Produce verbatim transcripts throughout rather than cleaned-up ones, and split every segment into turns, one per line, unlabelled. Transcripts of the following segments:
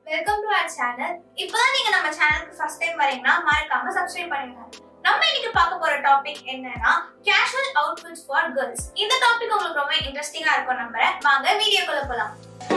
Welcome to our channel. இப்போதான் நீங்க நம்ம சேனலுக்கு ஃபர்ஸ்ட் டைம் வரீங்கன்னா மறக்காம சப்ஸ்கிரைப் பண்ணுங்க. நம்ம இன்னைக்கு பார்க்க போற டாபிக் என்னன்னா casual outfits for girls. இந்த டாபிக் உங்களுக்கு ரொம்ப இன்ட்ரஸ்டிங்கா இருக்கும் நம்புறேன். வாங்க வீடியோக்குள்ள போலாம்.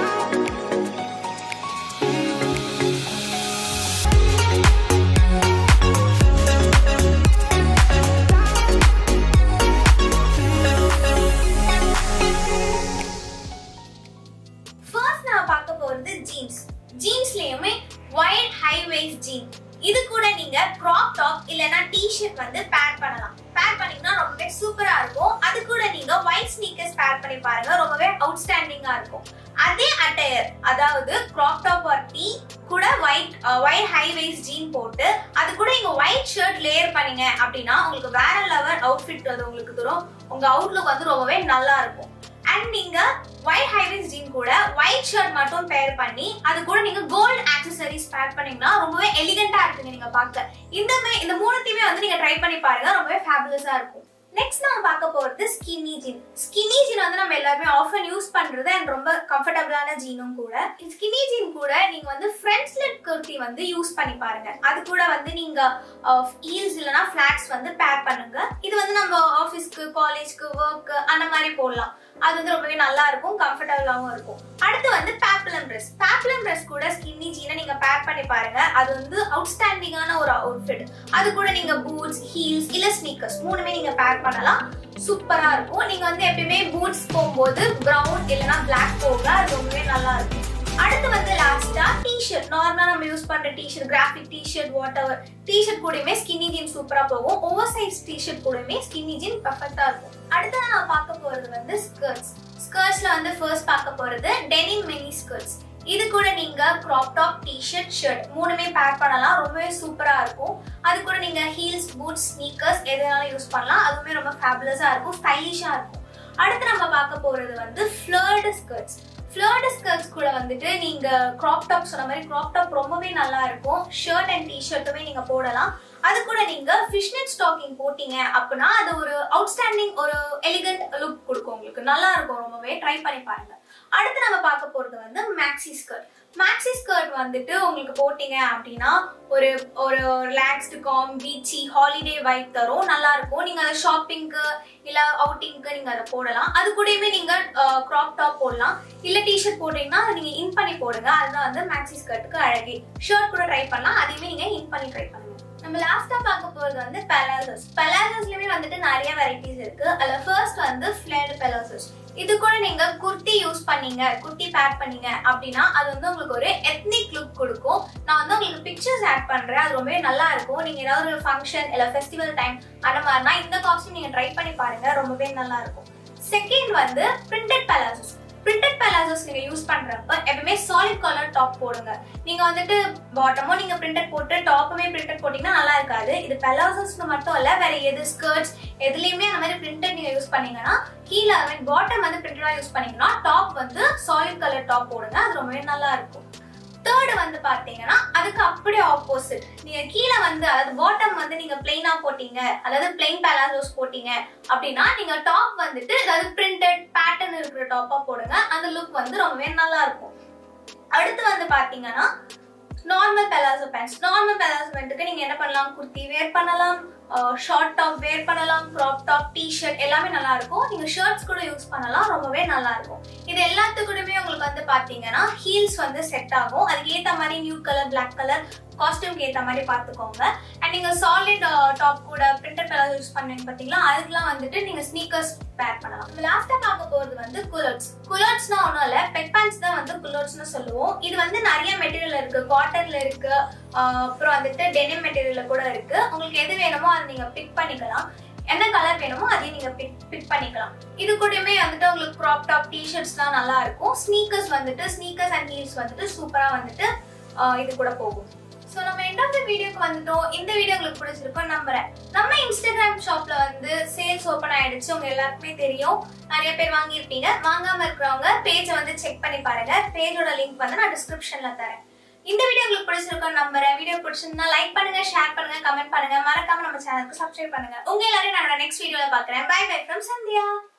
First நான் பார்க்க போறது jeans. Jeansலயுமே wide high waist jean. இது கூட நீங்க crop top இல்லனா t-shirt வந்து பேர் பண்ணலாம். பேர் பண்ணீங்கன்னா ரொம்பவே சூப்பரா இருக்கும். அது கூட நீங்க white sneakers பேர் பண்ணி பாருங்க, ரொம்பவே அவுட்ஸ்டாண்டிங்கா இருக்கும். அதே attire அதாவது crop top or tee கூட white white high waist jean போட்டு அது கூட நீங்க white shirt layer பண்ணீங்க அப்படினா உங்களுக்கு வேற லெவல் outfit அது உங்களுக்கு தரும். உங்க அவுட்லுக் வந்து ரொம்பவே நல்லா இருக்கும். And நீங்க white high waist jean கூட white shirt மட்டும் பேர் பண்ணி அது கூட நீங்க gold accessories பேர் பண்ணீங்கன்னா ரொம்பவே எலிகண்டா இருக்குங்க நீங்க பார்க்க. இந்த இந்த மூணுத்தையுமே வந்து நீங்க ட்ரை பண்ணி பாருங்க, ரொம்பவே ஃபேபுலஸா இருக்கும். நெக்ஸ்ட் நாம பார்க்க போறது ஸ்கின்னி ஜீன். ஸ்கின்னி ஜீன் வந்து நம்ம எல்லாருமே ஆஃபன் யூஸ் பண்றது அண்ட் ரொம்ப கம்ஃபர்டபிளான ஜீனும் கூட. ஸ்கின்னி ஜீன் கூட நீங்க வந்து ஃப்ரண்ட் ஸ்லிட் குர்த்தி வந்து யூஸ் பண்ணி பாருங்க. அது கூட வந்து நீங்க ஹீல்ஸ் இல்லனா ஃபிளாட்ஸ் வந்து பேர் பண்ணுங்க. இது வந்து நம்ம ஆபீஸ்க்கு, காலேஜ்க்கு, வர்க் அந்த மாதிரி போடலாம். அது வந்து ரொம்பவே நல்லா இருக்கும், கம்ஃபர்டபிளாவும் இருக்கும். அடுத்து வந்து பேப்ளம் Dress. பேப்ளம் Dress கூட ஸ்கின்னி ஜீனை நீங்க பேர் பண்ணி பாருங்க. அது வந்து அவுட்ஸ்டாண்டிங்கான ஒரு அவுட்ஃபிட். அது கூட நீங்க பூட்ஸ், ஹீல்ஸ் இல்ல ஸ்னீக்கர்ஸ் மூணுமே நீங்க பேர் பண்ணலாம். சூப்பரா இருக்கும். நீங்க வந்து எப்பயுமே பூட்ஸ் போகும்போது பிரவுன் இல்லனா பிளாக் போங்க, அது ரொம்பவே நல்லா இருக்கும். அடுத்து வந்து லாஸ்டா டி-ஷர்ட். நார்மலா நம்ம யூஸ் பண்ற t-shirt, graphic t-shirt, whatever t-shirt கூடயுமே ஸ்கின்னி ஜீன் சூப்பரா போகும். ஓவர் சைஸ் டி-ஷர்ட் கூடயுமே ஸ்கின்னி ஜீன் பெர்ஃபெக்ட்டா இருக்கும். அடுத்து நான் பார்க்க போறது வந்து ஸ்கர்ட்ஸ். ஸ்கர்ட்ஸ்ல வந்து ஃபர்ஸ்ட் பார்க்க போறது டெனிம் மினி ஸ்கர்ட்ஸ். இது கூட நீங்க கிராப் டாப், டி-ஷர்ட், ஷர்ட் மூணுமே பேர் பண்ணலாம், ரொம்பவே சூப்பரா இருக்கும். அது கூட நீங்க ஹீல்ஸ், பூட்ஸ், ஸ்னீக்கர்ஸ் எதனாலும் யூஸ் பண்ணலாம். அதுவுமே ரொம்ப ஃபேபுலஸா இருக்கும், ஸ்டைலிஷா இருக்கும். அடுத்து நம்ம பார்க்க போறது வந்து ஃப்ளர்டு ஸ்கர்ட்ஸ். ஃப்ளர்டு ஸ்கர்ட்ஸ் கூட வந்துட்டு நீங்க கிராப் டாப் சொன்ன மாதிரி கிராப் டாப் ரொம்பவே நல்லா இருக்கும். ஷர்ட் அண்ட் டி-ஷர்ட்டுமே நீங்க போடலாம். அது கூட நீங்க ஃபிஷ்நெட் ஸ்டாக்கிங் போட்டீங்க அப்படின்னா அது ஒரு அவுட்ஸ்டாண்டிங் ஒரு எலிகண்ட் லுக் கொடுக்கும், உங்களுக்கு நல்லா இருக்கும். ரொம்பவே ட்ரை பண்ணி பாருங்க. அடுத்து நம்ம பார்க்க போறது வந்து மேக்ஸி ஸ்கர்ட். மேக்ஸி ஸ்கர்ட் வந்துட்டு உங்களுக்கு போட்டீங்க அப்படின்னா ஒரு ஒரு relaxed calm beachy holiday vibe தரும், நல்லா இருக்கும். நீங்க அதை ஷாப்பிங்க்கு இல்ல அவுட்டிங்க்கு நீங்க அதை போடலாம். அது கூடயுமே நீங்க கிராப் டாப் போடலாம். இல்ல டி-ஷர்ட் போட்டீங்கன்னா நீங்க இன் பண்ணி போடுங்க, அதுதான் வந்து மேக்ஸி ஸ்கர்ட்டுக்கு அழகே. ஷர்ட் கூட ட்ரை பண்ணலாம், அதையுமே நீங்க இன் பண்ணி ட்ரை பண்ணுங்க. நம்ம லாஸ்டா பார்க்க போறது வந்து பலாசோஸ். பலாசோஸ்லயுமே வந்துட்டு நிறைய வெரைட்டிஸ் இருக்கு. அதுல ஃபர்ஸ்ட் வந்து ஃபிளேர்டு பலாசோஸ். இது கூட நீங்க குர்த்தி யூஸ் பண்ணீங்க, குர்த்தி பேர் பண்ணீங்க அப்படின்னா அது வந்து உங்களுக்கு ஒரு எத்னிக் லுக் கொடுக்கும். நான் வந்து உங்களுக்கு பிக்சர்ஸ் ஆட் பண்றேன், அது ரொம்பவே நல்லா இருக்கும். நீங்க ஏதாவது ஒரு ஃபங்க்ஷன் இல்ல ஃபெஸ்டிவல் டைம் அந்த மாதிரினா இந்த காஸ்டியூம் நீங்க ட்ரை பண்ணி பாருங்க, ரொம்பவே நல்லா இருக்கும். செகண்ட் வந்து பிரிண்டட் பலாசோஸ். பிரிண்டட் பலாசோஸ் நீங்க யூஸ் பண்றப்ப எப்பவுமே சாலிட் கலர் டாப் போடுங்க. நீங்க வந்துட்டு பாட்டமும் நீங்க பிரிண்டட் போட்டு டாப்புமே பிரிண்டட் போட்டீங்கன்னா நல்லா இருக்காது. இது பலாசோஸ்க்கு மட்டும் இல்ல, வேற எது ஸ்கர்ட்ஸ் எதுலயுமே அந்த மாதிரி பிரிண்டட் நீங்க யூஸ் பண்ணீங்கன்னா கீழே பாட்டம் வந்து பிரிண்டடா யூஸ் பண்ணீங்கன்னா டாப் வந்து சாலிட் கலர் டாப் போடுங்க, அது ரொம்பவே நல்லா இருக்கும். தேர்ட் வந்து பாத்தீங்கன்னா அதுக்கு அப்படியே ஆப்போசிட். நீங்க கீழே வந்து அதாவது பாட்டம் வந்து நீங்க பிளைனா போட்டீங்க, அதாவது பிளைன் பலாசோஸ் போட்டீங்க அப்படின்னா நீங்க டாப் வந்துட்டு அதாவது பிரிண்டட் பேட்டர்ன் இருக்கிற டாப்பா போடுங்க, அந்த லுக் வந்து ரொம்பவே நல்லா இருக்கும். அடுத்து வந்து பாத்தீங்கன்னா normal palazzo pants. Normal palazzo பேண்ட்டுக்கு நீங்க என்ன பண்ணலாம், குர்த்தி வேர் பண்ணலாம், ஷார்ட் டாப் வேர் பண்ணலாம், கிராப் டாப், டி-ஷர்ட் எல்லாமே நல்லா இருக்கும். நீங்க ஷர்ட்ஸ் கூட யூஸ் பண்ணலாம், ரொம்பவே நல்லா இருக்கும். இது எல்லாத்துக்கூடமே உங்களுக்கு வந்து பாத்தீங்கன்னா ஹீல்ஸ் வந்து செட் ஆகும். அதுக்கு ஏத்த மாதிரி நியூ கலர், பிளாக் கலர் காஸ்டியூம்க்கு ஏத்த மாதிரி பாத்துக்கோங்க. அண்ட் நீங்க சாலிட் டாப் கூட பிரிண்டட் பலாசோ யூஸ் பண்ணுவீங்க பாத்தீங்களா, அதுக்கெல்லாம் வந்துட்டு நீங்க ஸ்னீக்கர்ஸ் பேர் பண்ணலாம். லாஸ்டா பார்க்க போறது வந்து குலோட்ஸ். குலோட்ஸ்னா ஒன்றும் இல்ல, பெக் பேண்ட்ஸ் தான் வந்து குலோட்ஸ்னு சொல்லுவோம். இது வந்து நிறைய மெட்டீரியல் இருக்கு, காட்டன்ல இருக்கு, அப்புறம் வந்துட்டு டெனிம் மெட்டீரியல்ல கூட இருக்கு. உங்களுக்கு எது வேணுமோ அதை நீங்க பிக் பண்ணிக்கலாம். என்ன கலர் வேணுமோ அதையும் நீங்க பிக் பிக் பண்ணிக்கலாம். இது கூடயுமே வந்துட்டு உங்களுக்கு கிராப் டாப், டி-ஷர்ட்ஸ்லாம் நல்லா இருக்கும். ஸ்னீக்கர்ஸ் வந்துட்டு ஸ்னீக்கர்ஸ் அண்ட் ஹீல்ஸ் வந்துட்டு சூப்பரா வந்துட்டு இது கூட போகும். சோ நம்ம எண்ட் ஆஃப் தி வீடியோக்கு வந்துட்டோம். இந்த வீடியோ உங்களுக்கு பிடிச்சிருக்கும் நம்புறேன். நம்ம இன்ஸ்டாகிராம் ஷாப்ல வந்து சேல்ஸ் ஓபன் ஆயிடுச்சு, உங்க எல்லாருக்குமே தெரியும். நிறைய பேர் வாங்கியிருப்பீங்க. வாங்காம இருக்கிறவங்க பேஜை வந்து செக் பண்ணி பாருங்க. பேஜோட லிங்க் வந்து நான் டிஸ்கிரிப்ஷன்ல தரேன். இந்த வீடியோ உங்களுக்கு பிடிச்சிருக்கும் நம்புறேன். வீடியோ பிடிச்சிருந்தா லைக் பண்ணுங்க, ஷேர் பண்ணுங்க, கமெண்ட் பண்ணுங்க, மறக்காம நம்ம சேனலுக்கு சப்ஸ்கிரைப் பண்ணுங்க. உங்க எல்லாரையும் நான் நெக்ஸ்ட் வீடியோல பாக்குறேன். Bye bye from Sandhya.